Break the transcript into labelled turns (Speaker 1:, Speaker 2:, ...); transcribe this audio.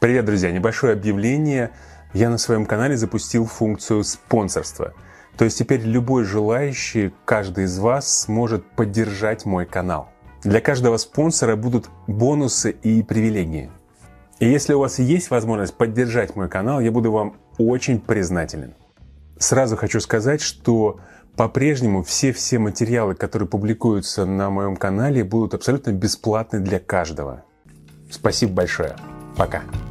Speaker 1: Привет, друзья! Небольшое объявление. Я на своем канале запустил функцию спонсорства. То есть теперь любой желающий, каждый из вас сможет поддержать мой канал. Для каждого спонсора будут бонусы и привилегии. И если у вас есть возможность поддержать мой канал, я буду вам очень признателен. Сразу хочу сказать, что по-прежнему все материалы, которые публикуются на моем канале, будут абсолютно бесплатны для каждого. Спасибо большое. Пока.